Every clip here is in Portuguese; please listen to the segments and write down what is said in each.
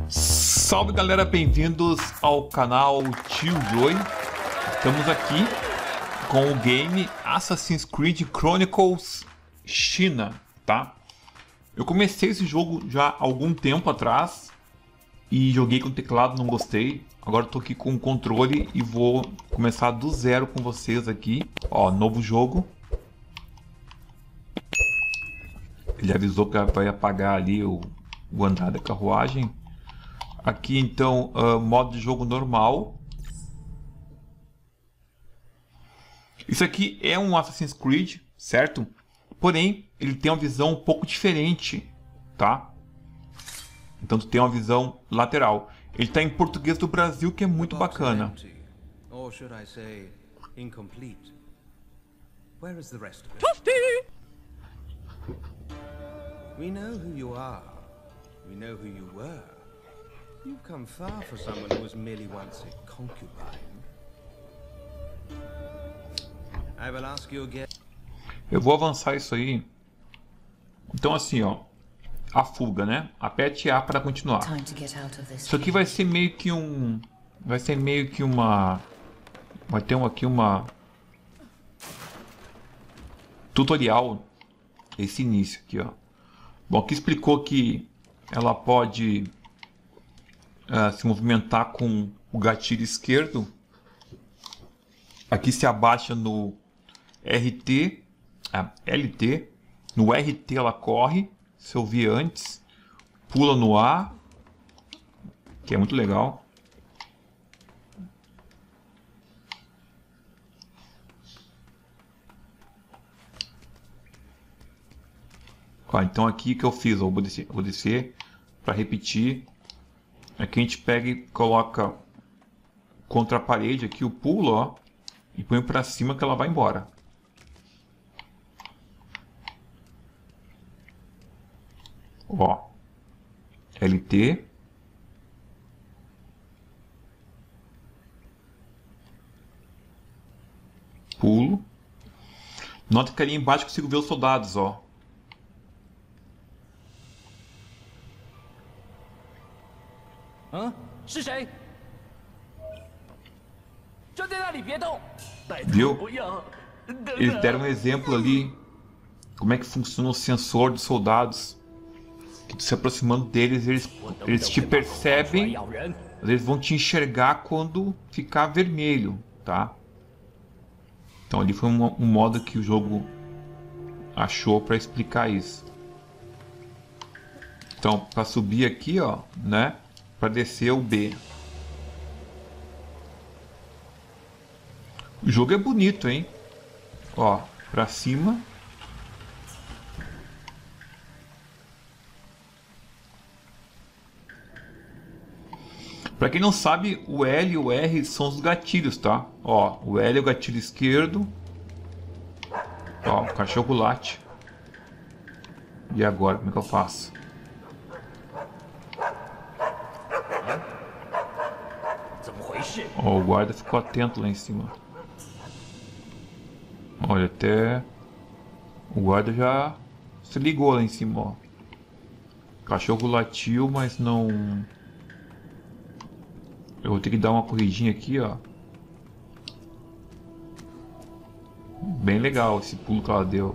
Salve galera, bem-vindos ao canal Tio Joy. Estamos aqui com o game Assassin's Creed Chronicles China, tá? Eu comecei esse jogo já há algum tempo atrás e joguei com teclado, não gostei. Agora eu tô aqui com o controle e vou começar do zero com vocês aqui. Ó, novo jogo. Ele avisou que vai apagar ali o andar da carruagem. Aqui então, modo de jogo normal. Isso aqui é um Assassin's Creed, certo? Porém, ele tem uma visão um pouco diferente, tá? Então tu tem uma visão lateral. Ele está em português do Brasil, que é muito bacana. Or should I say, incomplete. Where is the rest of it? We know who you are. We know who you were. You've come far for someone who was merely once a concubine. I will ask you again. Eu vou avançar isso aí. Então assim, ó, a fuga, né? Aperte A para continuar. Isso aqui vai ser meio que um, vai ter aqui uma tutorial, esse início aqui, ó. Bom, aqui explicou que ela pode se movimentar com o gatilho esquerdo. Aqui se abaixa no LT. No RT ela corre, se eu vi antes. Pula no A, que é muito legal. Ó, então aqui que eu fiz, eu vou descer para repetir. Aqui a gente pega e coloca contra a parede aqui o pulo, ó, e põe para cima que ela vai embora. Ó, LT. Pulo. Nota que ali embaixo eu consigo ver os soldados, ó. Viu? Eles deram um exemplo ali como é que funciona o sensor dos soldados. Que tu se aproximando deles, eles te percebem, eles vão te enxergar quando ficar vermelho, tá? Então ali foi um modo que o jogo achou para explicar isso. Então para subir aqui, ó, né? Para descer o B. O jogo é bonito, hein? Ó, para cima. Para quem não sabe, o L e o R são os gatilhos, tá? Ó, o L é o gatilho esquerdo. Ó, o cachorro late. E agora, como é que eu faço? Ó, o guarda ficou atento lá em cima. Olha, até o guarda já se ligou lá em cima, ó. O cachorro latiu, mas não... Eu vou ter que dar uma corridinha aqui, ó. Bem legal esse pulo que ela deu.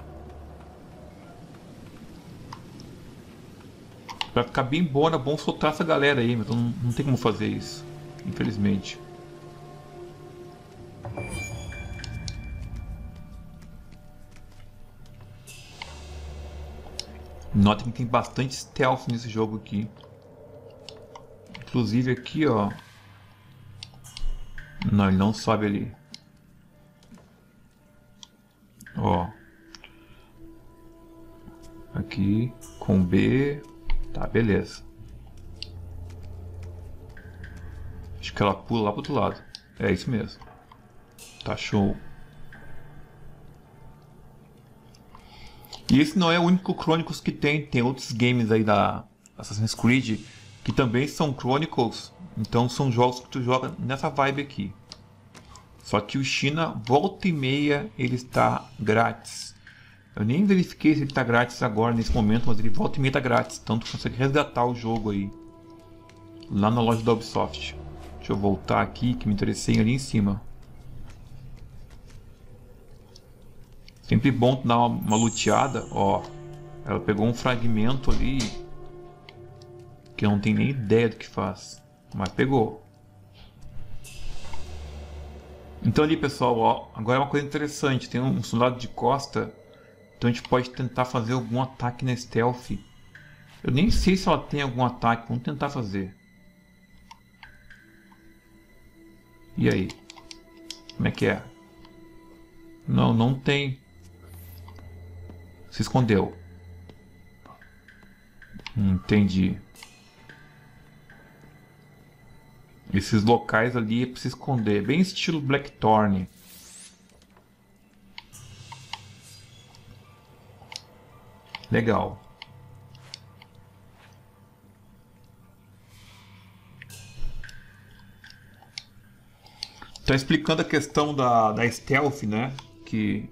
Pra ficar bem bom, é bom soltar essa galera aí, mas não tem como fazer isso, infelizmente. Notem que tem bastante stealth nesse jogo aqui. Inclusive aqui, ó. Não, ele não sobe ali. Ó. Aqui com B. Tá, beleza. Acho que ela pula lá pro outro lado. É isso mesmo. Tá show. E esse não é o único Chronicles que tem. Tem outros games aí da Assassin's Creed que também são Chronicles. Então são jogos que tu joga nessa vibe aqui. Só que o China, volta e meia, ele está grátis. Eu nem verifiquei se ele está grátis agora, nesse momento, mas ele volta e meia está grátis. Então tu consegue resgatar o jogo aí. lá na loja da Ubisoft. Deixa eu voltar aqui que me interessei ali em cima. Sempre bom dar uma luteada, ó. Ela pegou um fragmento ali que eu não tenho nem ideia do que faz, mas pegou. Então ali, pessoal, ó, agora é uma coisa interessante, tem um soldado de costa, então a gente pode tentar fazer algum ataque na stealth. Eu nem sei se ela tem algum ataque, vamos tentar fazer. E aí? Como é que é? Não, não tem. Se escondeu. Entendi. Esses locais ali é pra se esconder. Bem estilo Blackthorn. Legal. Tá explicando a questão da stealth, né? Que...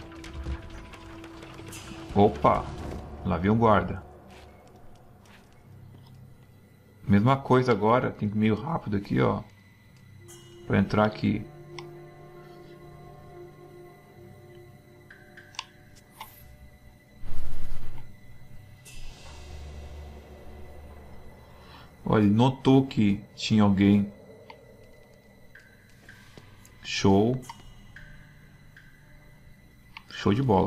Opa! Lá vem um guarda. Mesma coisa agora, tem que ir meio rápido aqui, ó. Pra entrar aqui. Olha, ele notou que tinha alguém. Show. Show de bola.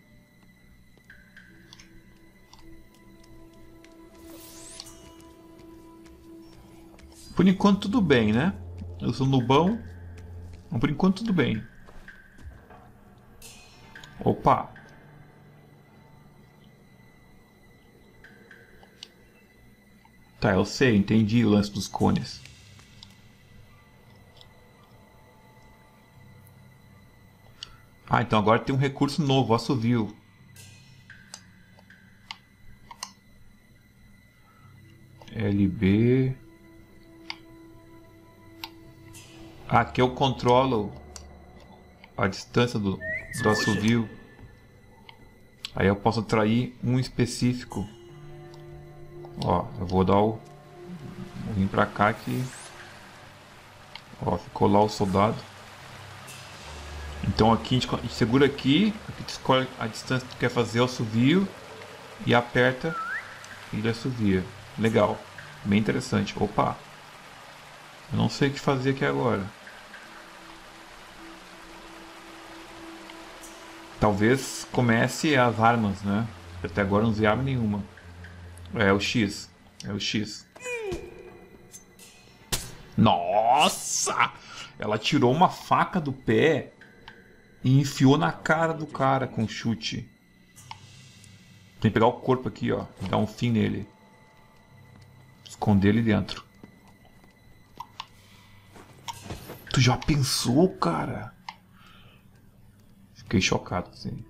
Por enquanto tudo bem, né? Eu sou nubão. Mas por enquanto tudo bem. Opa! Tá, eu sei, entendi o lance dos cones. Ah, então agora tem um recurso novo, assovio. LB. Aqui eu controlo a distância do assovio. Aí eu posso atrair um específico. Ó, eu vou dar o... Vou vir pra cá que... Ó, ficou lá o soldado. Então aqui a gente segura aqui tu escolhe a distância que tu quer fazer o assovio e aperta e ele assovia. Legal, bem interessante. Opa, eu não sei o que fazer aqui agora. Talvez comece as armas, né? Até agora não usei arma nenhuma. É o X, é o X. Nossa! Ela tirou uma faca do pé e enfiou na cara do cara com chute. Tem que pegar o corpo aqui, ó. E dar um fim nele. Esconder ele dentro. Tu já pensou, cara? Fiquei chocado, assim.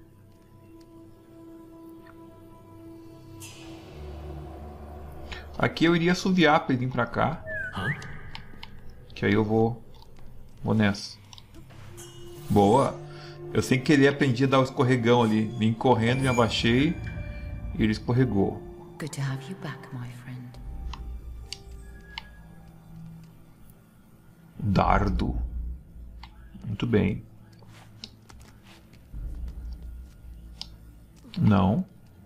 Aqui eu iria assoviar pra ele vir pra cá. Que aí eu vou nessa. Boa! Eu sem querer aprendi a dar o escorregão ali. Vim correndo, me abaixei e ele escorregou. Good to have you back, my friend. Dardo. Muito bem. Não.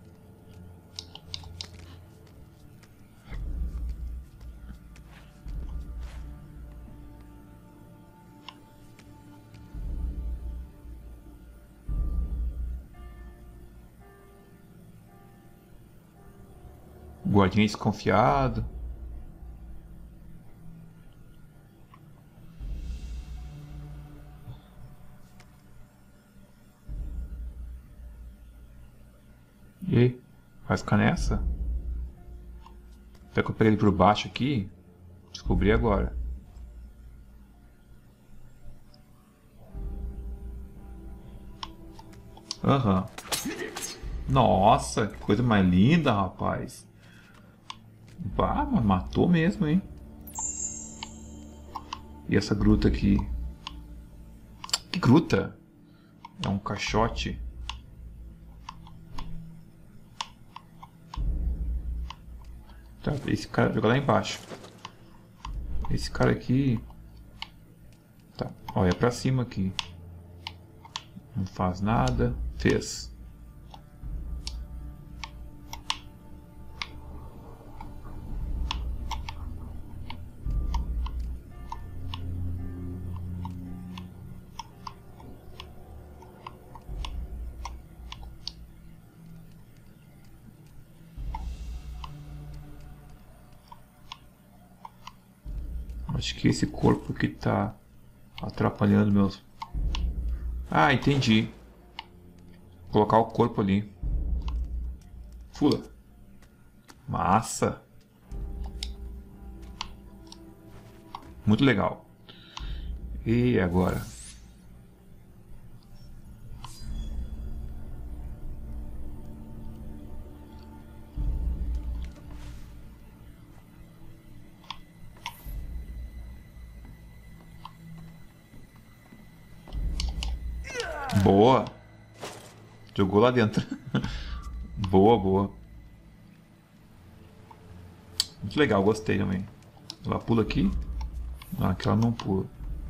Guardinha desconfiado. E aí? Vai ficar nessa? Será que eu peguei ele por baixo aqui? Descobri agora. Aham. Nossa, que coisa mais linda, rapaz. Bah, mas matou mesmo, hein? E essa gruta aqui? Que gruta? É um caixote. Tá, esse cara jogou lá embaixo. Esse cara aqui... Tá, olha pra cima aqui. Não faz nada. Fez. Acho que esse corpo que tá atrapalhando meus... Ah, entendi. Vou colocar o corpo ali. Fula. Massa. Muito legal. E agora? Boa. Jogou lá dentro. Boa, boa. Muito legal, gostei também. Ela pula aqui. Não, aqui ela não pula.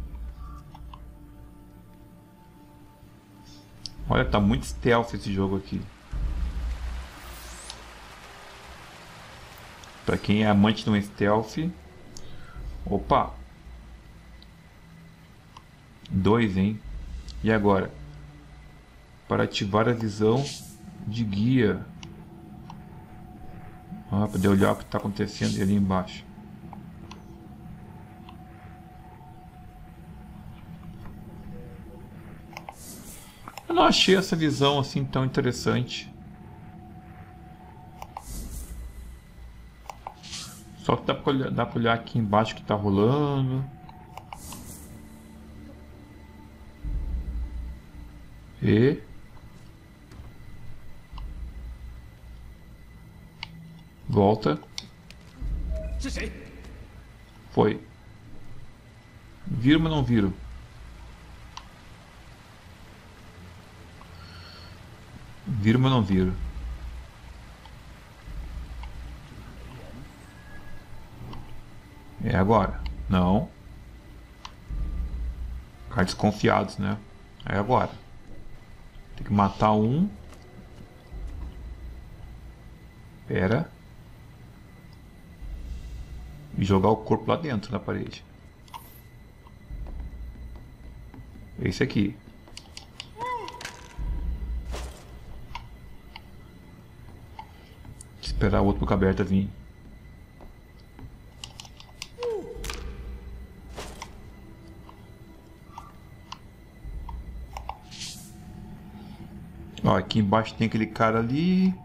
Olha, tá muito stealth esse jogo aqui. Pra quem é amante de um stealth. Opa. 2, hein? E agora? Para ativar a visão de guia. Para poder olhar o que está acontecendo ali embaixo. Eu não achei essa visão assim tão interessante. Só que dá para olhar aqui embaixo o que está rolando. E... Volta. Foi. Viro, mas não viro. Viro, mas não viro. É agora. Não. Ficar desconfiados, né? É agora. Tem que matar um. Pera. E jogar o corpo lá dentro da parede. Esse aqui. Esperar o outro boca aberta vir. Ó, aqui embaixo tem aquele cara ali.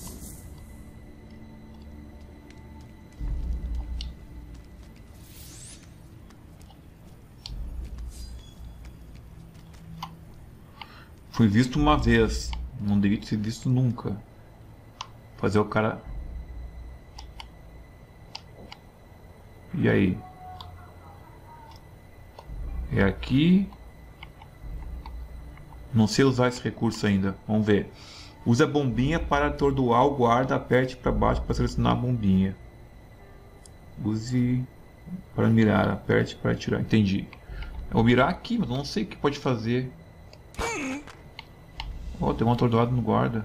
Fui visto uma vez, não devia ser visto nunca. Fazer o cara... E aí? É aqui. Não sei usar esse recurso ainda, vamos ver. Use a bombinha para atordoar o guarda, aperte para baixo para selecionar a bombinha. Use para mirar, aperte para atirar, entendi. Eu vou mirar aqui, mas eu não sei o que pode fazer. Oh, tem um atordoado no guarda.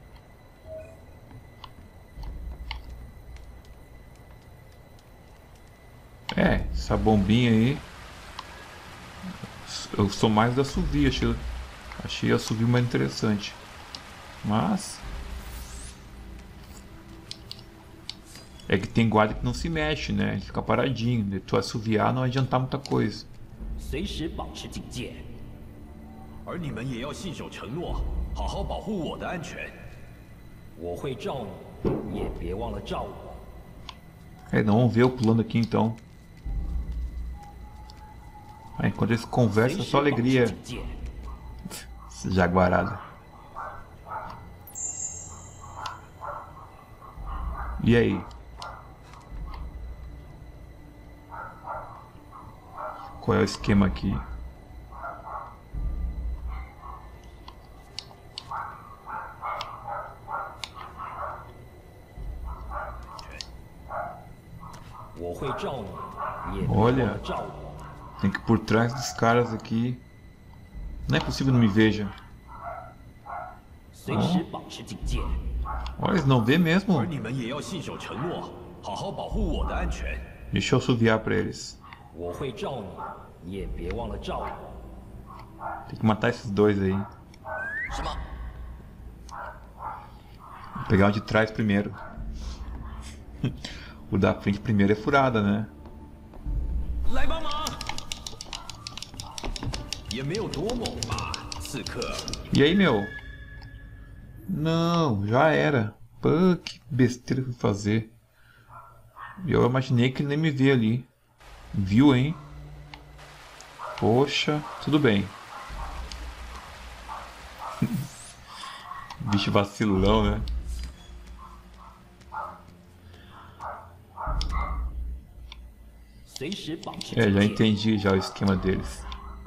É, essa bombinha aí. Eu sou mais da assovio, achei a assovio mais interessante. Mas... é que tem guarda que não se mexe, né? Ele fica paradinho. De tu assoviar não adiantar muita coisa. 随时保持警戒，而你们也要信守承诺，好好保护我的安全。我会罩你，也别忘了罩我。 É, não, vamos ver eu pulando aqui então. Aí, enquanto eles conversam, é só alegria. Jaguarada. E aí? Qual é o esquema aqui? Olha, tem que ir por trás dos caras aqui. Não é possível que não me veja. Olha, eles não vê mesmo. Deixa eu assoviar pra eles. Tem que matar esses dois aí. Vou pegar o de trás primeiro. O da frente primeiro é furada, né? E aí, meu? Não, já era. Pô, que besteira que eu fui fazer. Eu imaginei que ele nem me vê ali. Viu, hein? Poxa, tudo bem. Bicho vacilão, né? É, já entendi já o esquema deles.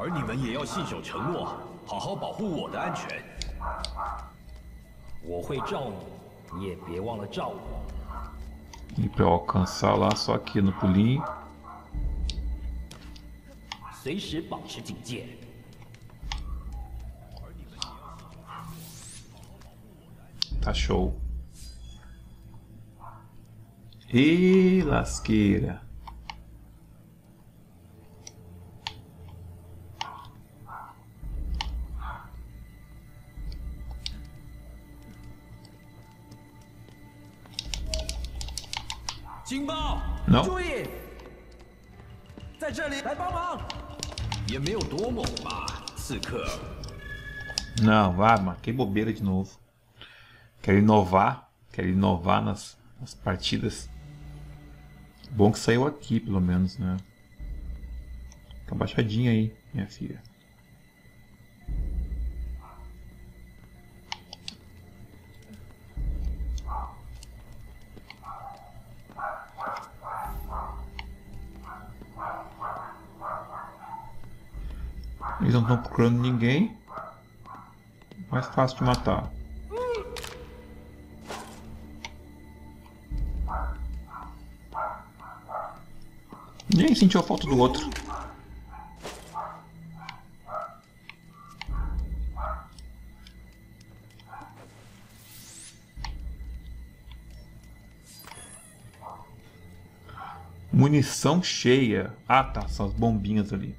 E pra eu alcançar lá, só aqui no pulinho. Tá show. E lasqueira. Não. Não, vai, mano. Que bobeira de novo. Quero inovar nas partidas. Bom que saiu aqui, pelo menos, né? Fica abaixadinha aí, minha filha. Eles não estão procurando ninguém. Mais fácil de matar. Nem sentiu a falta do outro. Munição cheia. Ah, tá. São as bombinhas ali.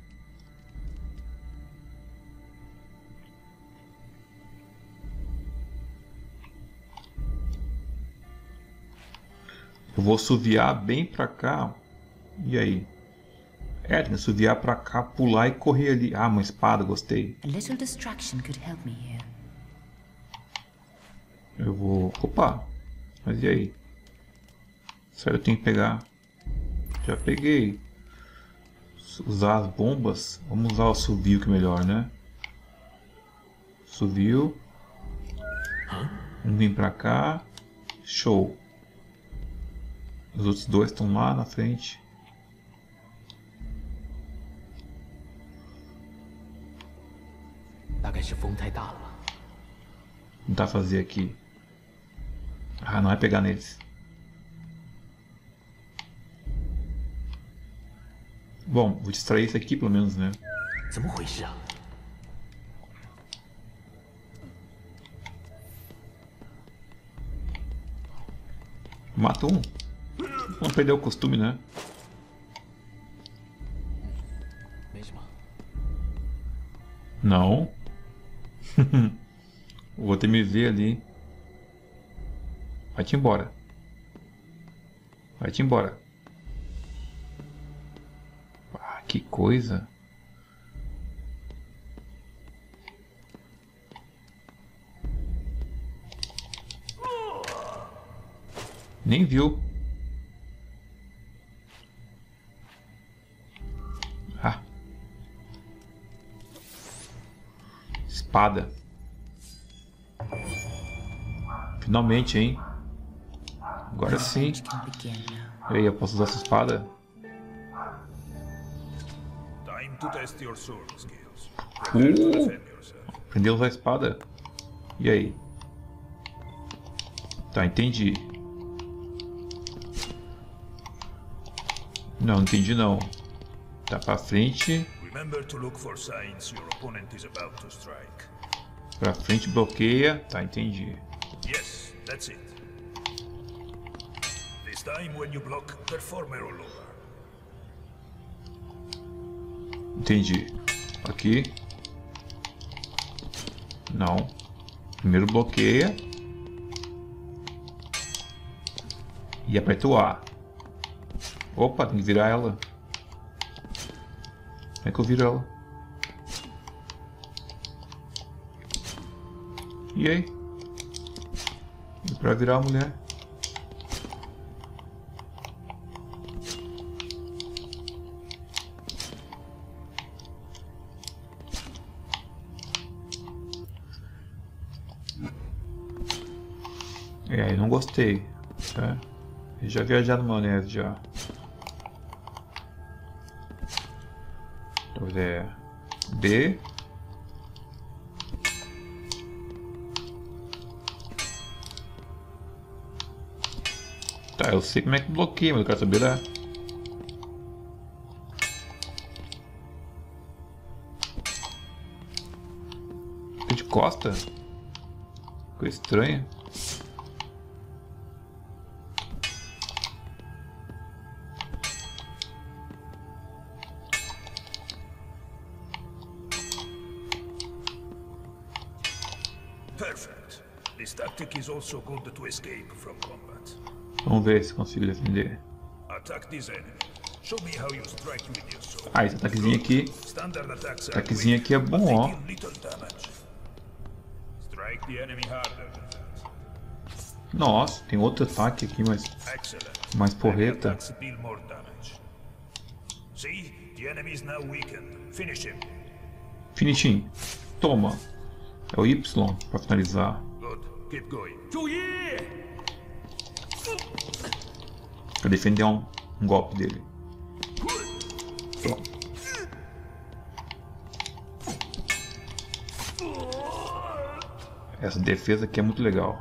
Eu vou assoviar bem pra cá. E aí? É, tem que assoviar pra cá, pular e correr ali. Ah, uma espada, gostei. Eu vou... Opa! Mas e aí? Sério, eu tenho que pegar... Já peguei. Usar as bombas. Vamos usar o assovio que é melhor, né? Assovio. Vamos vir pra cá. Show. Os outros dois estão lá na frente. Tentar fazer aqui. Ah, não vai pegar neles. Bom, vou distrair esse aqui pelo menos, né? Mata um. Não perdeu o costume, né? Não. O outro me vê ali. Vai-te embora. Vai-te embora. Ah, que coisa. Nem viu. Ah. Espada. Finalmente, hein? Agora sim. E aí, eu posso usar essa espada? Aprendeu a usar a espada? E aí? Tá, entendi. Não, entendi não. Tá pra frente. Remember to look for signs your opponent is about to strike. Pra frente bloqueia. Tá, entendi. Yes, that's it. This time when you block, perform a rollover. Entendi. Aqui. Não. Primeiro bloqueia. E aperta o A. Opa, tem que virar ela. Como é que eu viro ela? E aí? E pra virar a mulher? É, eu não gostei. Tá? Eu já viajei no maionese já. Então é B. Tá, eu sei como é que bloqueia, mas eu quero saber lá. Fica de costa? Ficou estranho. Perfect. This tactic is also good to escape from combat. Vamos ver se consigo defender. Attack this enemy. Show me how you strike with your sword. Ah, esse ataquezinho aqui. Standard attacks are Ataquezinho aqui é quick, bom, but ó. they deal little damage. Strike the enemy harder than that. Nossa, tem outro ataque aqui, mas Excellent. mais Heavy porreta. attacks deal more damage. See? The enemy is now weakened. Finish him. Finishing. Toma. É o Y pra finalizar. Good. Keep going. Pra defender um golpe dele. Toma. Essa defesa aqui é muito legal.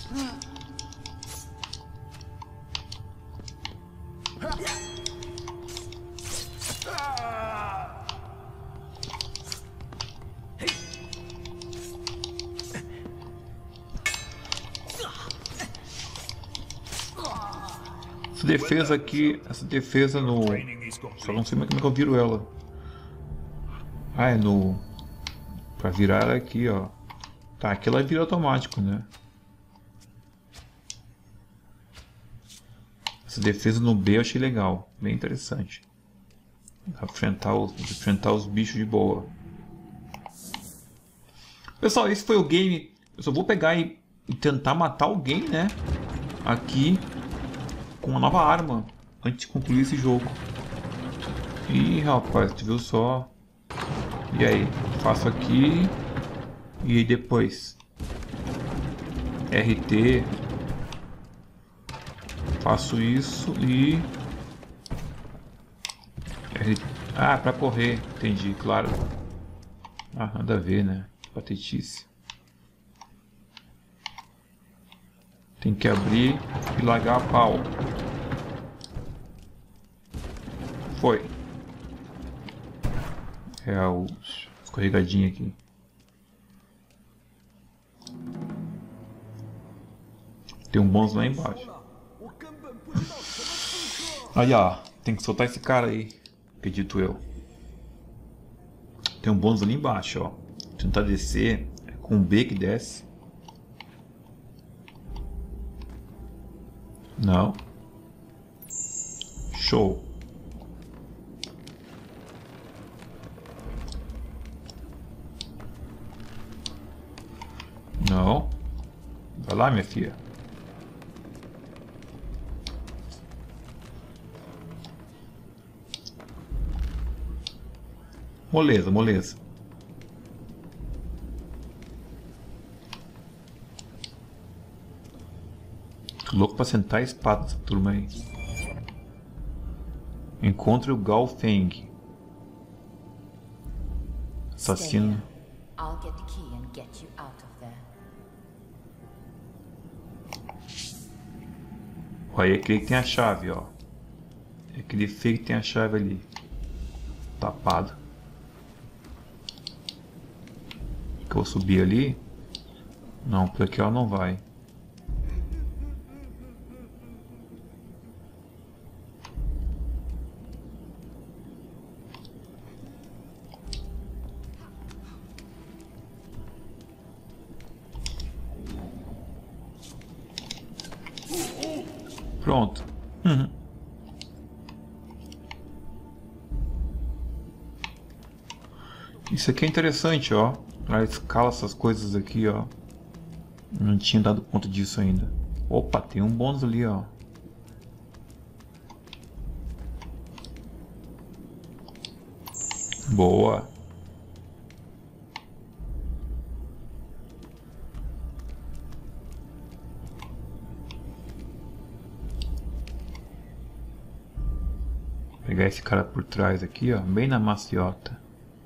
Essa defesa aqui, essa defesa no... Training is Só complete. não sei como é que eu viro ela. Ah, é no... Pra virar ela aqui, ó. Tá, aqui ela vira automático, né? Essa defesa no B eu achei legal. Bem interessante. Enfrentar os bichos de boa. Pessoal, esse foi o game. Eu só vou pegar e tentar matar alguém, né? Aqui. Com uma nova arma. Antes de concluir esse jogo. Ih, rapaz, tu viu só? E aí? Faço aqui. E aí depois? RT. Faço isso e... Ah, pra correr. Entendi, claro. Ah, nada a ver, né? Patetice. Tem que abrir e largar a pau. Foi. É o escorregadinho aqui. Tem um bônus lá embaixo. Aí, ó. Tem que soltar esse cara aí. Acredito eu. Tem um bônus ali embaixo, ó. Tentar descer. É com o B que desce. Não. Show. Não. Vai lá, minha filha. Moleza, moleza. Tô louco pra sentar a espada dessa turma aí. Encontre o Gao Feng. Assassino. I'll get the key and get you out of there. Olha, é aquele que tem a chave, ó. É aquele feio que tem a chave ali. tapado. Que eu vou subir ali? Não, por aqui ela não vai. Pronto. Isso aqui é interessante, ó. Ela escala essas coisas aqui, ó. Não tinha dado conta disso ainda. Opa, tem um bônus ali, ó. Boa. Vou pegar esse cara por trás aqui, ó, bem na maciota.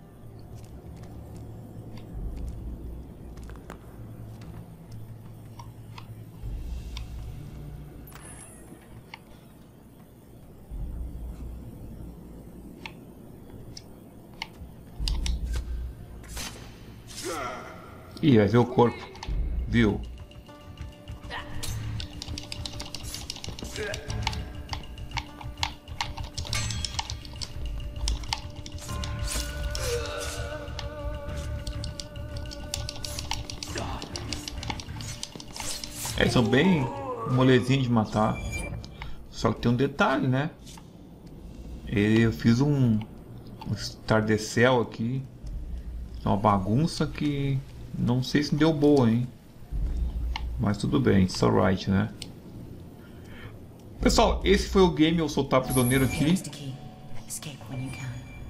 Ih, vai ver o corpo. Viu? Eles são bem molezinhos de matar. Só que tem um detalhe, né? Eu fiz um Stardecel aqui. Uma bagunça que não sei se deu boa, hein? Mas tudo bem, it's alright, né? Pessoal, esse foi o game. Eu soltar prisioneiro aqui. Here's the key. Escape when you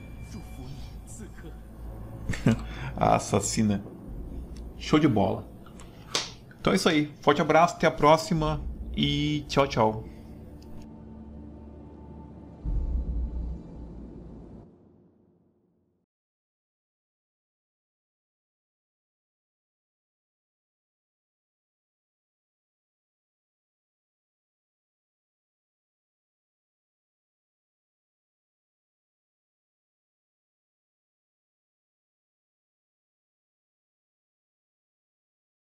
can. A assassina. Show de bola. Então é isso aí. Forte abraço, até a próxima e tchau, tchau.